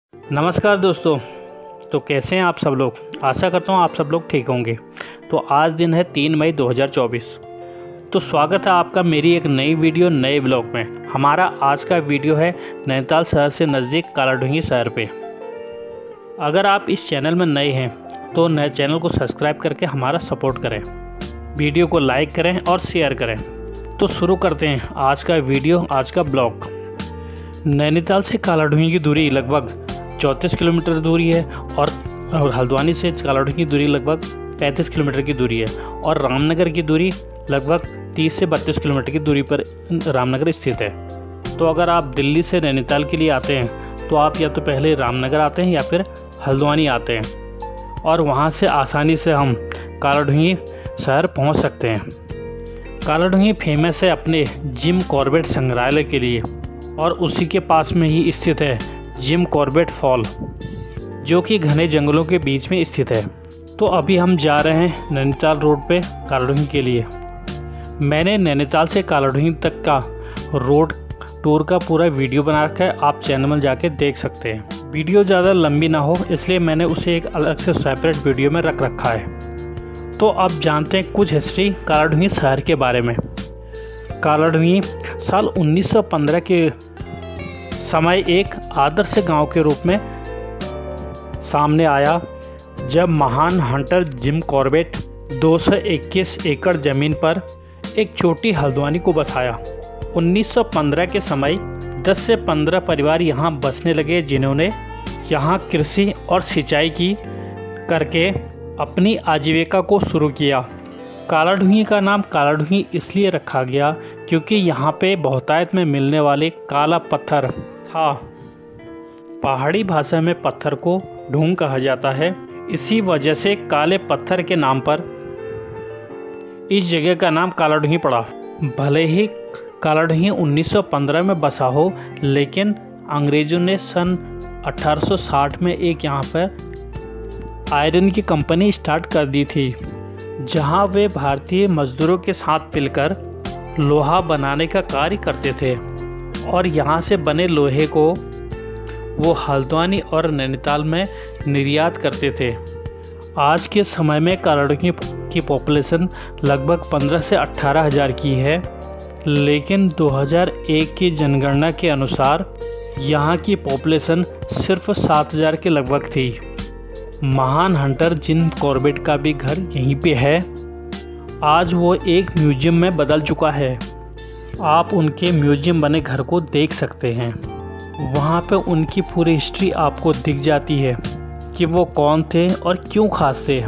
नमस्कार दोस्तों। तो कैसे हैं आप सब लोग। आशा करता हूँ आप सब लोग ठीक होंगे। तो आज दिन है 3 मई 2024। तो स्वागत है आपका मेरी एक नई वीडियो नए ब्लॉग में। हमारा आज का वीडियो है नैनीताल शहर से नज़दीक कालाढूंगी शहर पे। अगर आप इस चैनल में नए हैं तो नए चैनल को सब्सक्राइब करके हमारा सपोर्ट करें, वीडियो को लाइक करें और शेयर करें। तो शुरू करते हैं आज का वीडियो, आज का ब्लॉग। नैनीताल से कालाढूंगी की दूरी लगभग 34 किलोमीटर दूरी है और हल्द्वानी से कालाढूंगी की दूरी लगभग 35 किलोमीटर की दूरी है और रामनगर की दूरी लगभग 30 से 32 किलोमीटर की दूरी पर रामनगर स्थित है। तो अगर आप दिल्ली से नैनीताल के लिए आते हैं तो आप या तो पहले रामनगर आते हैं या फिर हल्द्वानी आते हैं और वहां से आसानी से हम कालाढूंगी शहर पहुंच सकते हैं। कालाढूंगी फेमस है अपने जिम कॉर्बेट संग्रहालय के लिए और उसी के पास में ही स्थित है जिम कॉर्बेट फॉल, जो कि घने जंगलों के बीच में स्थित है। तो अभी हम जा रहे हैं नैनीताल रोड पे कालाढूंगी के लिए। मैंने नैनीताल से कालाढूंगी तक का रोड टूर का पूरा वीडियो बना रखा है, आप चैनल में जाके देख सकते हैं। वीडियो ज़्यादा लंबी ना हो इसलिए मैंने उसे एक अलग से सेपरेट वीडियो में रख रखा है। तो अब जानते हैं कुछ हिस्ट्री कालाढूंगी शहर के बारे में। कालाढूंगी साल 1915 के समय एक आदर्श गांव के रूप में सामने आया, जब महान हंटर जिम कॉर्बेट 221 एकड़ ज़मीन पर एक छोटी हल्द्वानी को बसाया। 1915 के समय 10 से 15 परिवार यहां बसने लगे, जिन्होंने यहां कृषि और सिंचाई की करके अपनी आजीविका को शुरू किया। कालाढूंगी का नाम कालाढूंगी इसलिए रखा गया क्योंकि यहाँ पे बहुतायत में मिलने वाले काला पत्थर था। पहाड़ी भाषा में पत्थर को ढूंग कहा जाता है, इसी वजह से काले पत्थर के नाम पर इस जगह का नाम कालाढूंगी पड़ा। भले ही कालाढूंगी 1915 में बसा हो, लेकिन अंग्रेज़ों ने सन 1860 में एक यहाँ पर आयरन की कंपनी स्टार्ट कर दी थी, जहां वे भारतीय मजदूरों के साथ मिलकर लोहा बनाने का कार्य करते थे और यहां से बने लोहे को वो हल्द्वानी और नैनीताल में निर्यात करते थे। आज के समय में कालाढूंगी की पॉपुलेशन लगभग 15 से 18 हज़ार की है, लेकिन 2001 की जनगणना के अनुसार यहां की पॉपुलेशन सिर्फ 7,000 के लगभग थी। महान हंटर जिम कॉर्बेट का भी घर यहीं पे है। आज वो एक म्यूजियम में बदल चुका है। आप उनके म्यूजियम बने घर को देख सकते हैं। वहाँ पे उनकी पूरी हिस्ट्री आपको दिख जाती है कि वो कौन थे और क्यों खास थे।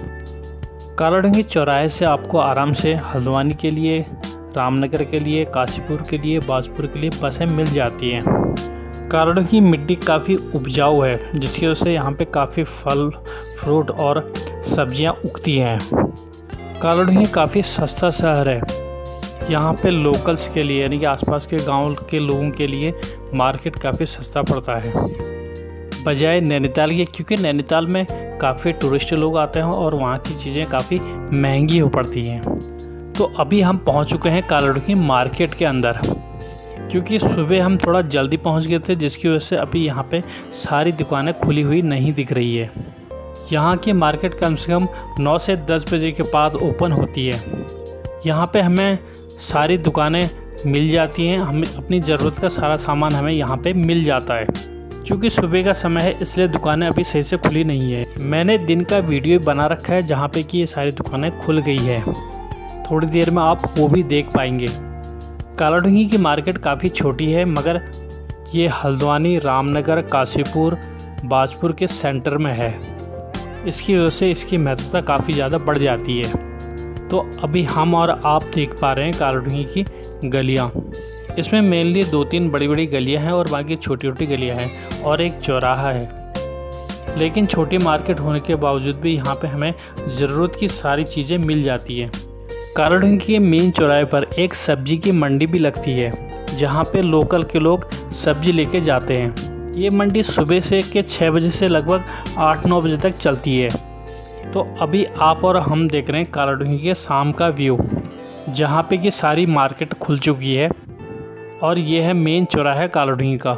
कालाढूंगी चौराहे से आपको आराम से हल्द्वानी के लिए, रामनगर के लिए, काशीपुर के लिए, बाजपुर के लिए बसें मिल जाती हैं। कालाढूंगी की मिट्टी काफ़ी उपजाऊ है, जिसकी वजह से यहाँ पे काफ़ी फल, फ्रूट और सब्जियाँ उगती हैं। कालाढूंगी काफ़ी सस्ता शहर है। यहाँ पे लोकल्स के लिए यानी कि आसपास के गांव के लोगों के लिए मार्केट काफ़ी सस्ता पड़ता है बजाय नैनीताल के, क्योंकि नैनीताल में काफ़ी टूरिस्ट लोग आते हैं और वहाँ की चीज़ें काफ़ी महंगी हो पड़ती हैं। तो अभी हम पहुँच चुके हैं कालाढूंगी मार्केट के अंदर, क्योंकि सुबह हम थोड़ा जल्दी पहुंच गए थे, जिसकी वजह से अभी यहाँ पे सारी दुकानें खुली हुई नहीं दिख रही है। यहाँ की मार्केट कम से कम 9 से 10 बजे के बाद ओपन होती है। यहाँ पे हमें सारी दुकानें मिल जाती हैं, हमें अपनी ज़रूरत का सारा सामान हमें यहाँ पे मिल जाता है। क्योंकि सुबह का समय है इसलिए दुकानें अभी सही से खुली नहीं है। मैंने दिन का वीडियो बना रखा है जहाँ पे कि ये सारी दुकानें खुल गई है, थोड़ी देर में आप वो भी देख पाएंगे। कालाढूंगी की मार्केट काफ़ी छोटी है, मगर ये हल्द्वानी, रामनगर, काशीपुर, बाजपुर के सेंटर में है। इसकी वजह से इसकी महत्वता काफ़ी ज़्यादा बढ़ जाती है। तो अभी हम और आप देख पा रहे हैं कालाढूंगी की गलियाँ। इसमें मेनली 2-3 बड़ी बड़ी गलियाँ हैं और बाकी छोटी छोटी गलियाँ हैं और एक चौराहा है। लेकिन छोटी मार्केट होने के बावजूद भी यहाँ पे हमें ज़रूरत की सारी चीज़ें मिल जाती हैं। कालाढूंगी के मेन चौराहे पर एक सब्जी की मंडी भी लगती है, जहाँ पे लोकल के लोग सब्जी लेके जाते हैं। ये मंडी सुबह से के 6 बजे से लगभग 8-9 बजे तक चलती है। तो अभी आप और हम देख रहे हैं कालाढूंगी के शाम का व्यू, जहाँ पे कि सारी मार्केट खुल चुकी है और ये है मेन चौराहा कालाढूंगी का। तो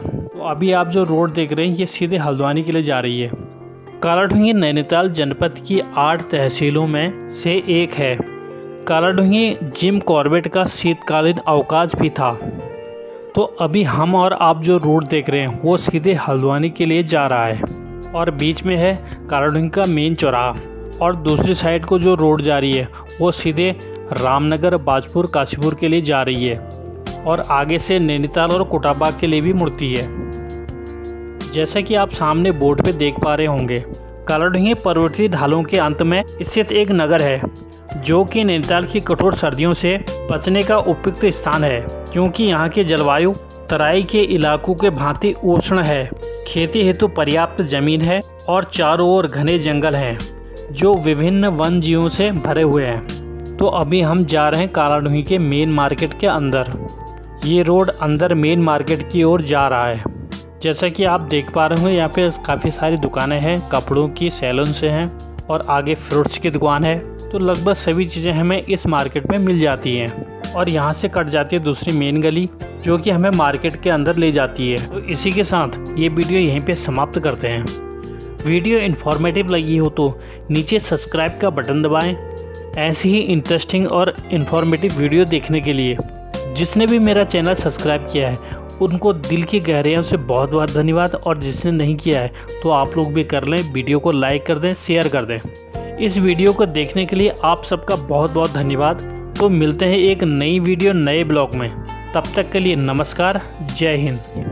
अभी आप जो रोड देख रहे हैं ये सीधे हल्द्वानी के लिए जा रही है। कालाढूंगी नैनीताल जनपद की 8 तहसीलों में से एक है। कालाढूंगी जिम कॉर्बेट का शीतकालीन अवकाश भी था। तो अभी हम और आप जो रोड देख रहे हैं वो सीधे हल्द्वानी के लिए जा रहा है और बीच में है कालाढूंगी का मेन चौराहा, और दूसरी साइड को जो रोड जा रही है वो सीधे रामनगर, बाजपुर, काशीपुर के लिए जा रही है और आगे से नैनीताल और कोटाबाग के लिए भी मुड़ती है। जैसा कि आप सामने बोर्ड पे देख पा रहे होंगे, कालाढूंगी पर्वतीय ढालों के अंत में स्थित एक नगर है जो कि नैनीताल की कठोर सर्दियों से बचने का उपयुक्त स्थान है, क्योंकि यहाँ की जलवायु तराई के इलाकों के भांति उष्ण है। खेती हेतु पर्याप्त जमीन है और चारों ओर घने जंगल हैं जो विभिन्न वन जीवों से भरे हुए हैं। तो अभी हम जा रहे हैं कालाढूंगी के मेन मार्केट के अंदर। ये रोड अंदर मेन मार्केट की ओर जा रहा है। जैसा कि आप देख पा रहे होंगे यहाँ पे काफ़ी सारी दुकानें हैं, कपड़ों की, सैलून से हैं और आगे फ्रूट्स की दुकान है। तो लगभग सभी चीज़ें हमें इस मार्केट में मिल जाती हैं और यहाँ से कट जाती है दूसरी मेन गली जो कि हमें मार्केट के अंदर ले जाती है। तो इसी के साथ ये वीडियो यहीं पे समाप्त करते हैं। वीडियो इन्फॉर्मेटिव लगी हो तो नीचे सब्सक्राइब का बटन दबाएं। ऐसी ही इंटरेस्टिंग और इन्फॉर्मेटिव वीडियो देखने के लिए जिसने भी मेरा चैनल सब्सक्राइब किया है उनको दिल की गहराइयों से बहुत बहुत धन्यवाद, और जिसने नहीं किया है तो आप लोग भी कर लें। वीडियो को लाइक कर दें, शेयर कर दें। इस वीडियो को देखने के लिए आप सबका बहुत बहुत धन्यवाद। तो मिलते हैं एक नई वीडियो नए ब्लॉग में। तब तक के लिए नमस्कार, जय हिंद।